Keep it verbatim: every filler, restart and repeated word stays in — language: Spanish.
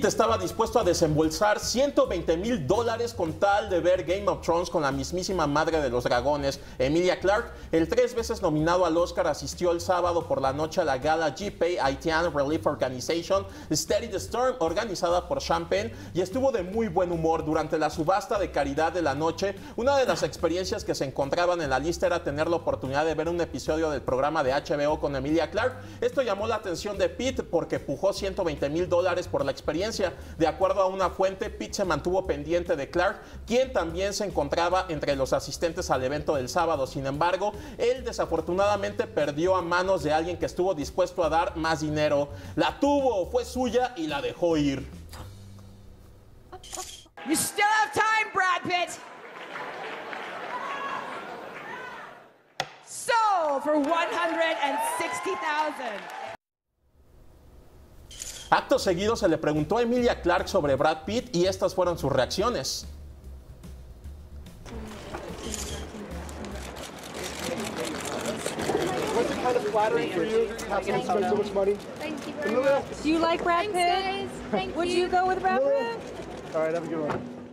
Pitt estaba dispuesto a desembolsar ciento veinte mil dólares con tal de ver Game of Thrones con la mismísima madre de los dragones, Emilia Clarke. El tres veces nominado al Oscar asistió el sábado por la noche a la gala G P Haitian Relief Organization Steady the Storm, organizada por Champagne, y estuvo de muy buen humor. Durante la subasta de caridad de la noche, una de las experiencias que se encontraban en la lista era tener la oportunidad de ver un episodio del programa de H B O con Emilia Clarke. Esto llamó la atención de Pitt porque pujó ciento veinte mil dólares por la experiencia. De acuerdo a una fuente, Pitt se mantuvo pendiente de Clarke, quien también se encontraba entre los asistentes al evento del sábado. Sin embargo, él desafortunadamente perdió a manos de alguien que estuvo dispuesto a dar más dinero. La tuvo, fue suya y la dejó ir. You still have time, Brad Pitt. So, for one hundred sixty thousand dollars. Acto seguido se le preguntó a Emilia Clarke sobre Brad Pitt y estas fueron sus reacciones. Was it kind of flattering for you to have someone spend so much money? Thank you very much. Do you like Brad Pitt? Thanks, guys. Thank Would you. you go with Brad Pitt? All right, have a good one.